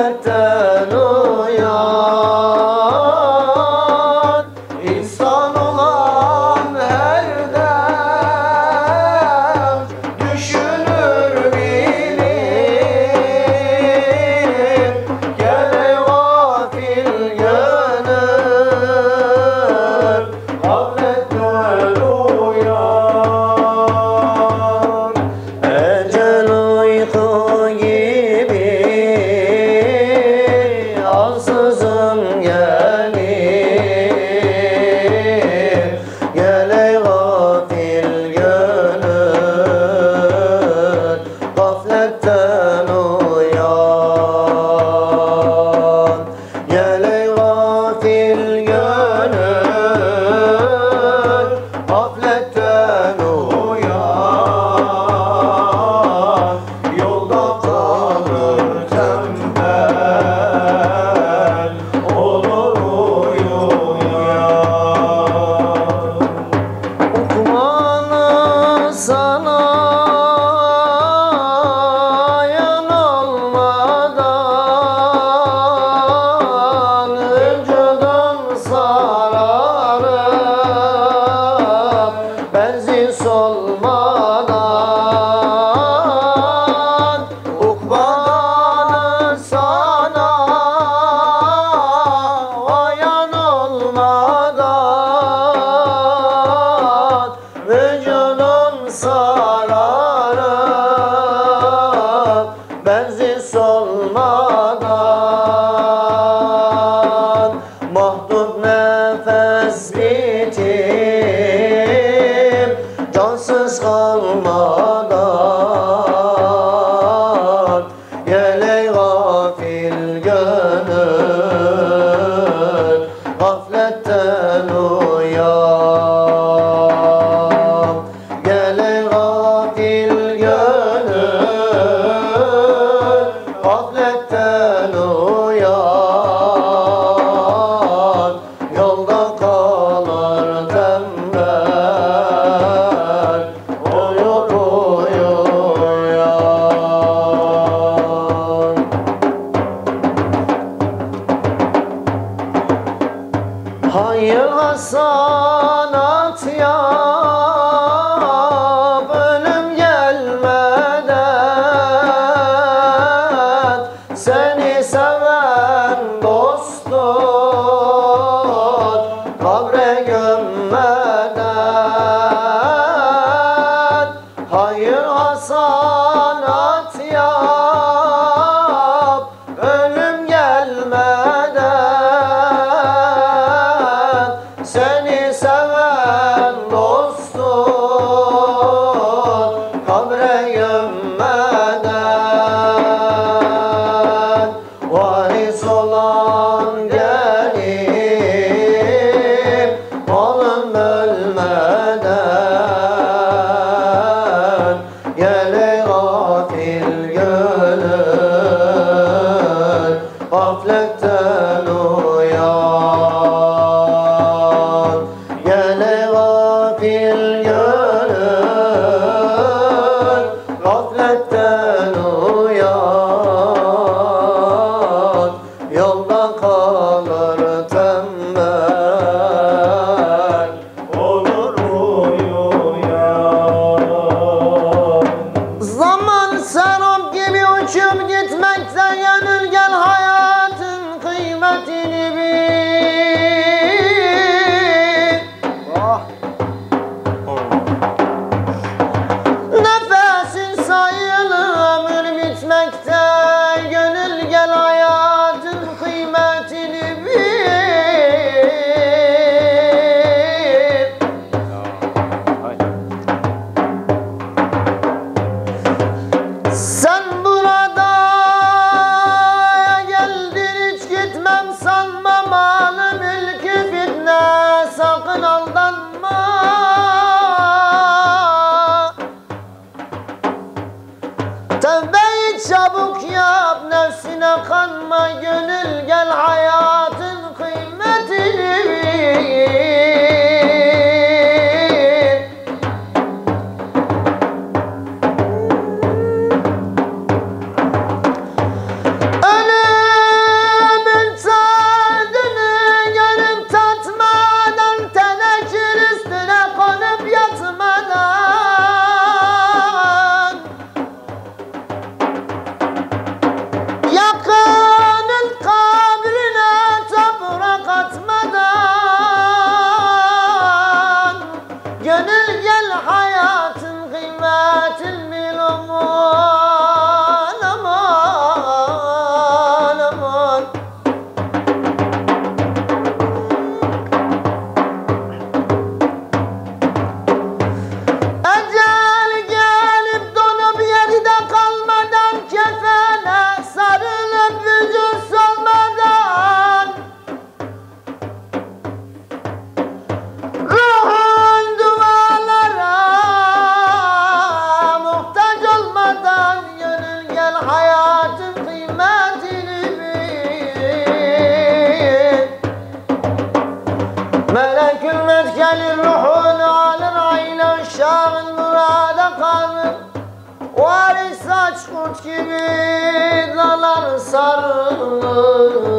gafletten uyan. İnsan olan her dem düşünür bilir. Gel gafil gönül, gafletten uyan. Ecel uyku gibi ansızın gelir. Gel ey gafil gönül, gafletten uyan. Gel ey gafil gönül, gafletten uyan. Yolda kalır tembel, olur uyuyan. Okumanı sana yan olmadan, önceden sararıp benzin solmadan. Ukbanı sana yan olmadan, vücudun sararıp benzin solmadan. Mahdut nefes bitip cansız kalmadan. Gel ey gafil gönül, gafletten uyan. Gel ey gafil gönül, gafletten uyan. Yolda kalır tembel, uyur uyuyan. Hayır hasanat yap ölüm gelmeden. Seni seven dost tut, kabre gömmeden. Hayır hasanat yap ölüm gelmeden. Seni seven dost tut, kabre gömmeden. Varis olan gelip malın bölmeden. Gel ey gafil gönül, gafletten uyan. Gel ey gafil gönül, gafletten uyan. Yolda kalır tembel, olur uyuyan. Zaman serap gibi uçup gitmekte, gönül gel hayatın kıymetini bil. Nefesin sayılı ömür bitmekte, gönül gel hayatın kıymetini bil. Sen burada geldin, hiç gitmem sanma. Malı mülkü fitne, sakın aldanma. Tevbeyi çabuk yap, nefsine kanma. Gönül gel hayatın kıymetini bil. Ölüm gibi dalar sarılır.